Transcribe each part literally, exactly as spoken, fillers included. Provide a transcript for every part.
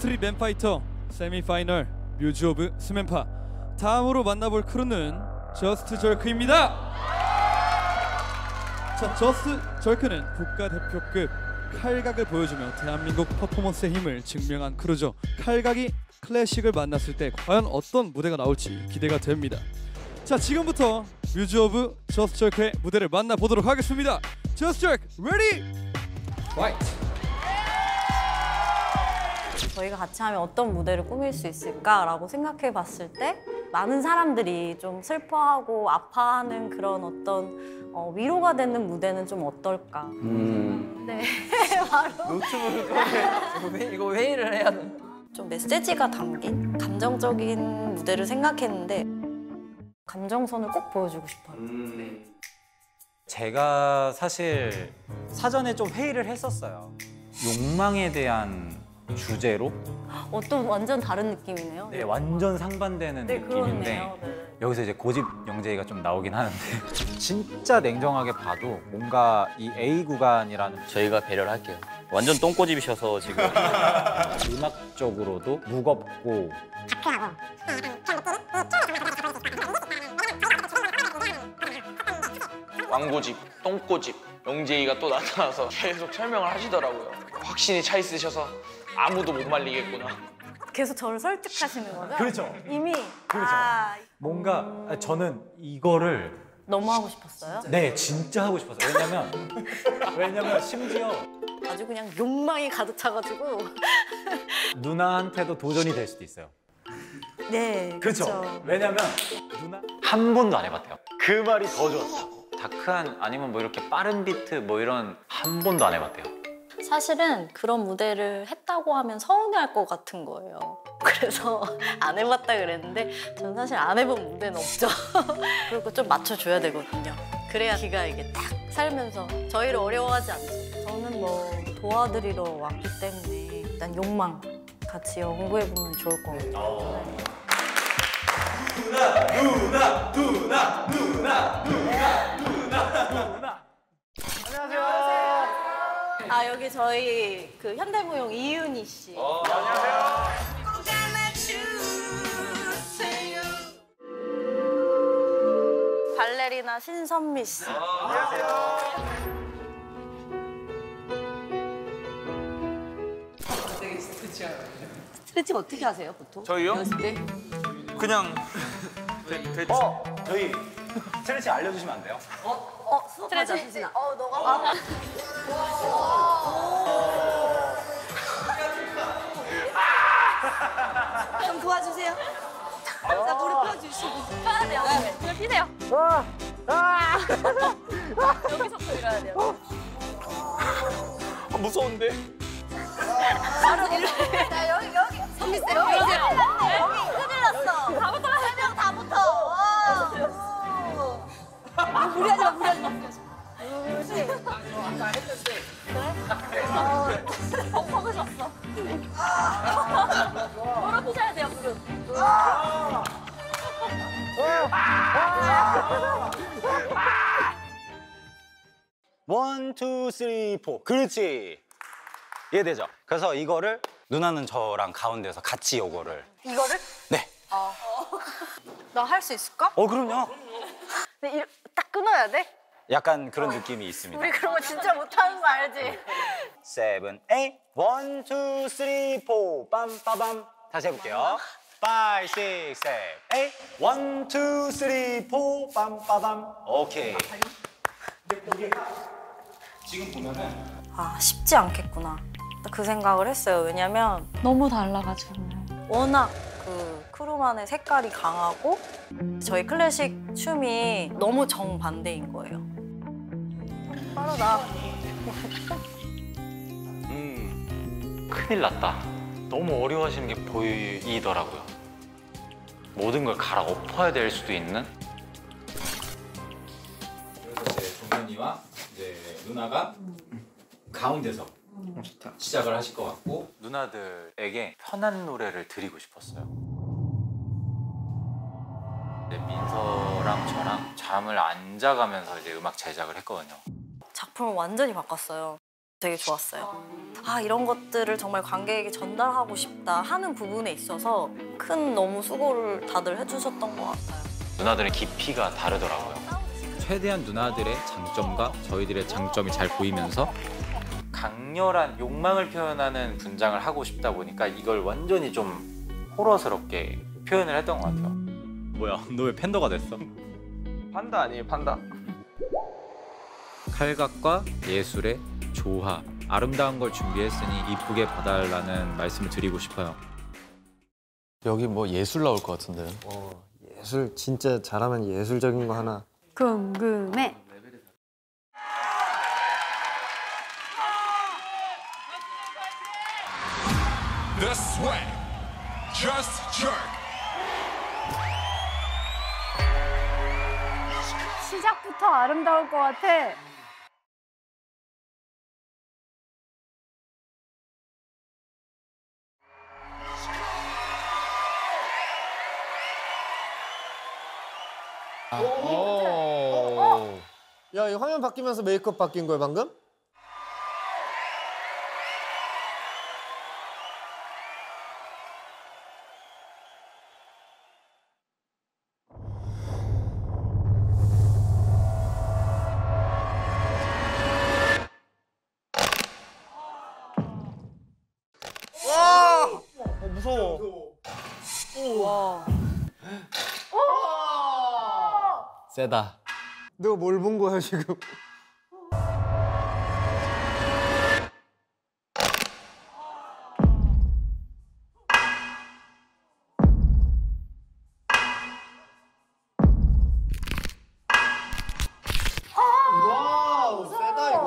스트릿 맨파이터 세미파이널 뮤즈 오브 스맨파. 다음으로 만나볼 크루는 저스트 절크입니다. 자, 저스트 절크는 국가대표급 칼각을 보여주며 대한민국 퍼포먼스의 힘을 증명한 크루죠. 칼각이 클래식을 만났을 때 과연 어떤 무대가 나올지 기대가 됩니다. 자, 지금부터 뮤즈 오브 저스트 절크의 무대를 만나보도록 하겠습니다. 저스트 절크 레디! 화이트! 저희가 같이 하면 어떤 무대를 꾸밀 수 있을까라고 생각해 봤을 때 많은 사람들이 좀 슬퍼하고 아파하는 그런 어떤 어, 위로가 되는 무대는 좀 어떨까? 음. 네, 바로 노트북을 이거 회의를 해야 돼. 좀 메시지가 담긴 감정적인 무대를 생각했는데 감정선을 꼭 보여주고 싶어요. 음. 제가 사실 사전에 좀 회의를 했었어요. 욕망에 대한 주제로 어떤 완전 다른 느낌이네요. 네, 완전 상반되는 네, 느낌인데 그렇네요. 네. 여기서 이제 고집 영재이가 좀 나오긴 하는데 진짜 냉정하게 봐도 뭔가 이 A 구간이라는 저희가 배려를 할게요. 완전 똥꼬집이셔서 지금. 음악적으로도 무겁고 왕고집, 똥꼬집, 영재이가 또 나타나서 계속 설명을 하시더라고요. 확신이 차 있으셔서 아무도 못 말리겠구나. 계속 저를 설득하시는 거죠? 그렇죠. 이미 그렇죠. 아, 뭔가 저는 이거를 너무 하고 싶었어요. 네 진짜 하고 싶었어요. 왜냐면 왜냐면 심지어 아주 그냥 욕망이 가득 차가지고 누나한테도 도전이 될 수도 있어요. 네, 그렇죠. 그렇죠. 왜냐면 누나 한 번도 안 해봤대요. 그 말이 더 좋았다고. 다크한 아니면 뭐 이렇게 빠른 비트 뭐 이런 한 번도 안 해봤대요. 사실은 그런 무대를 했다고 하면 서운해할 것 같은 거예요. 그래서 안 해봤다 그랬는데 저는 사실 안 해본 무대는 없죠. 그리고 좀 맞춰줘야 되거든요. 그래야 기가 이게 딱 살면서 저희를 어려워하지 않죠. 저는 뭐 도와드리러 왔기 때문에 일단 욕망 같이 연구해보면 좋을 것 같아요. 네. 누나 누나 누나 누나 누나 누나 누나 안녕하세요. 아, 여기 저희 그 현대무용 이윤희 씨. 어, 안녕하세요. 발레리나 신선미 씨. 어, 안녕하세요. 스트레칭 어떻게 하세요, 보통? 저희요? 연습 때? 그냥 대, 대충. 어 저희 스트레칭 알려주시면 안 돼요? 어, 수업하자, 수진아. 어, 너가 아. 좀 도와주세요. 자, 무릎 펴주시고. 펴야 돼요. 그냥 피세요. 여기서부터 일어야 돼요. 아, 무서운데? 바로 일로. 야, 여기, 여기. 선미 쌤, 여기. 여기 큰일 났어. 다 붙어. 세 명 다 붙어. 와. 무리하지 마, 무리하지 마. 그렇지. 아까 했는데. 그래? 어, 펑펑을 줬어. 무릎 피셔야 돼요, 무릎. 원, 투, 쓰리, 포. 그렇지. 이해되죠? 그래서 이거를 누나는 저랑 가운데서 같이 요거를. 이거를? 네. 나 할 수 있을까? 어 그럼요. 근데 이, 딱 끊어야 돼? 약간 그런 느낌이 있습니다. 우리 그런 거 진짜 못하는 거 알지? 세븐, 에잇, 원, 투, 쓰리, 포, 빰빠밤. 다시 해볼게요. 파이브, 식스, 세븐, 에잇, 원, 투, 쓰리, 포, 빰빠밤. 오케이. 근데 이게 지금 보면은 아, 쉽지 않겠구나. 그 생각을 했어요. 왜냐면 너무 달라가지고. 워낙 그 크루만의 색깔이 강하고 저희 클래식 춤이 너무 정반대인 거예요. 빠르다. 음, 큰일 났다. 너무 어려워하시는 게 보이더라고요. 모든 걸 갈아엎어야 될 수도 있는. 그래서 이제 종현이와 이제 누나가 가운데서 시작을 하실 것 같고 누나들에게 편한 노래를 드리고 싶었어요. 이제 민서랑 저랑 잠을 안 자가면서 이제 음악 제작을 했거든요. 작품을 완전히 바꿨어요. 되게 좋았어요. 아, 이런 것들을 정말 관객에게 전달하고 싶다 하는 부분에 있어서 큰 너무 수고를 다들 해주셨던 것 같아요. 누나들의 깊이가 다르더라고요. 최대한 누나들의 장점과 저희들의 장점이 잘 보이면서 강렬한 욕망을 표현하는 분장을 하고 싶다 보니까 이걸 완전히 좀 호러스럽게 표현을 했던 것 같아요. 뭐야, 너 왜 팬더가 됐어? 판다 아니에요, 판다? 칼각과 예술의 조화, 아름다운 걸 준비했으니 이쁘게 봐달라는 말씀을 드리고 싶어요. 여기 뭐 예술 나올 것 같은데. 어, 예술 진짜 잘하면 예술적인 거 하나. 궁금해. The swag, just jerk. 시작부터 아름다울 것 같아. 오. 야, 이 화면 바뀌면서 메이크업 바뀐 거야 방금? 세다. 너 뭘 본 거야 지금? 와우, 세다 이거.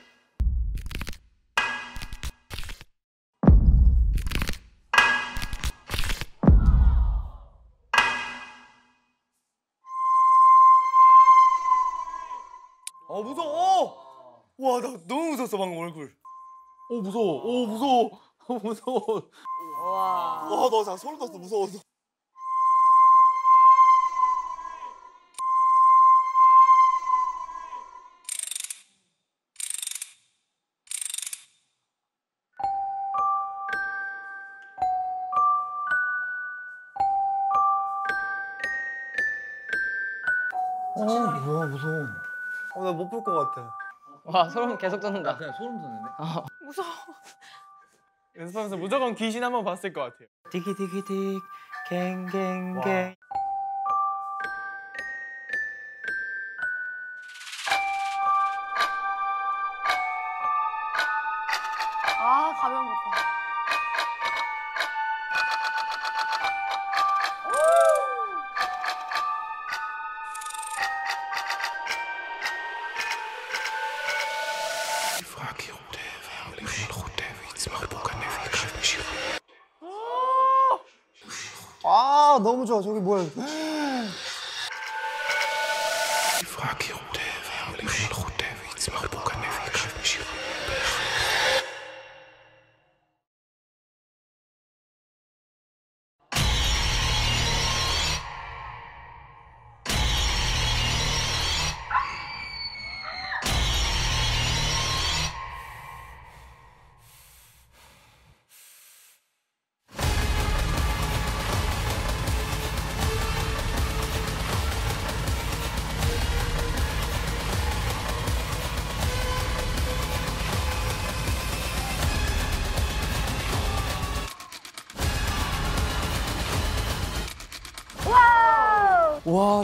어 무서워. 와, 나 너무 무서웠어 방금 얼굴. 오 무서워. 오 무서워. 오 무서워. 와. 와, 나 진짜 소름 돋았어 무서워서. 어, 뭐야 무서워. 어, 나 못 볼 것 같아. 와, 소름 계속 돋는다. 그냥 소름 돋는데? 무서워. 연습하면서 무조건 귀신 한번 봤을 것 같아요. 디기디기딕, 갱갱갱. 아, 가면 못 봐. 아, 너무 좋아. 저기 뭐야? 와.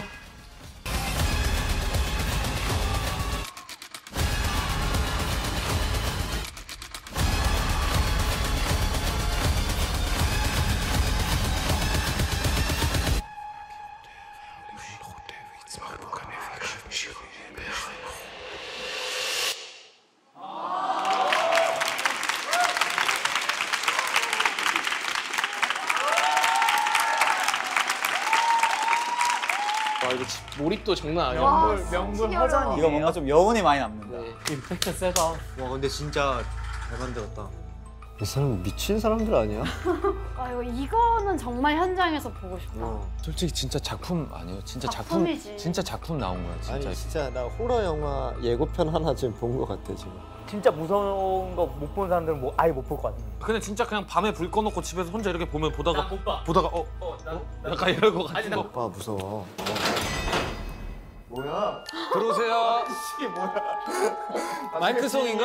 와, 이거 몰입도 장난 아니야. 명물, 명물 화장이. 이거 뭔가 좀 여운이 많이 남는다. 임팩트 세다. 와, 근데 진짜 잘 만들었다. 이 사람 미친 사람들 아니야? 아 이거 이거는 정말 현장에서 보고 싶다. 솔직히 진짜 작품 아니에요? 진짜 작품이지. 작품 진짜 작품 나온 거야 진짜. 아니 진짜 나 호러 영화 예고편 하나 지금 본 것 같아 지금. 진짜 무서운 거 못 본 사람들은 뭐 아예 못 볼 것 같아. 근데 진짜 그냥 밤에 불 꺼놓고 집에서 혼자 이렇게 보면 보다가 보다가 어, 어, 약간 이럴 것 같은 거. 오빠 무서워. 뭐야? 들어오세요. 이게 뭐야? 마이크 송인가?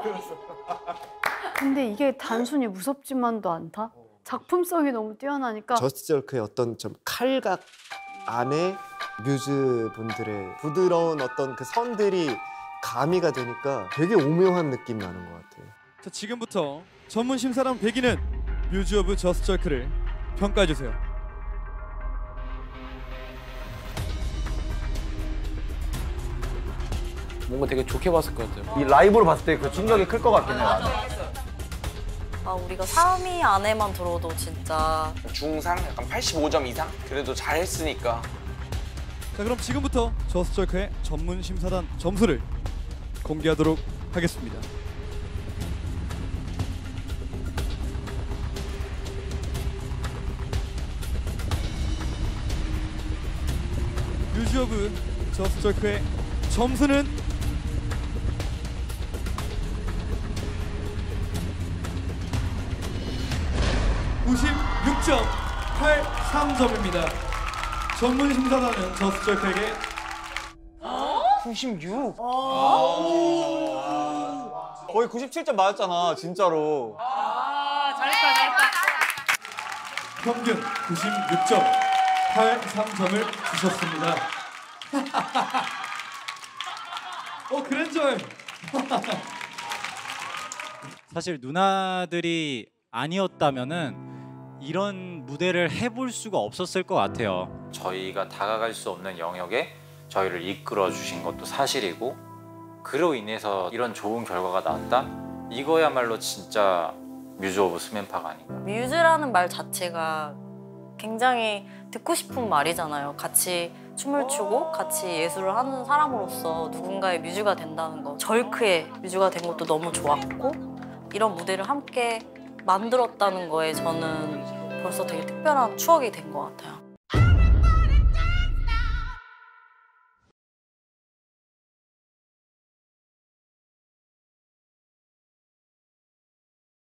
근데 이게 단순히 무섭지만도 않다. 작품성이 너무 뛰어나니까. 저스트 저크의 어떤 좀 칼각 안에 뮤즈 분들의 부드러운 어떤 그 선들이 가미가 되니까 되게 오묘한 느낌 나는 것 같아요. 자, 지금부터 전문 심사단 백인은 뮤즈 오브 저스트 저크를 평가해 주세요. 뭔가 되게 좋게 봤을 것 같아요. 이 라이브로 봤을 때 그 충격이 클 것 같긴 해. 아, 우리가 삼 위 안에만 들어도 진짜 중상 약간 팔십오 점 이상? 그래도 잘했으니까. 자, 그럼 지금부터 저스트 저크의 전문 심사단 점수를 공개하도록 하겠습니다. 뮤즈 오브 저스트 저크의 점수는 구십육 점 팔삼 점입니다. 전문 심사단은 저스트 저크에게 구십육? 거의 구십칠 점 맞았잖아, 진짜로. 아, 잘했다, 잘했다. 평균 구십육 점 팔삼 점을 주셨습니다. 어, 그랜저임. 사실 누나들이 아니었다면은 이런 무대를 해볼 수가 없었을 것 같아요. 저희가 다가갈 수 없는 영역에 저희를 이끌어 주신 것도 사실이고, 그로 인해서 이런 좋은 결과가 나왔다? 이거야말로 진짜 뮤즈 오브 스맨파가 아닌가. 뮤즈라는 말 자체가 굉장히 듣고 싶은 말이잖아요. 같이 춤을 추고 같이 예술을 하는 사람으로서 누군가의 뮤즈가 된다는 거. 절크의 뮤즈가 된 것도 너무 좋았고, 이런 무대를 함께 만들었다는 거에 저는 벌써 되게 특별한 추억이 된 것 같아요.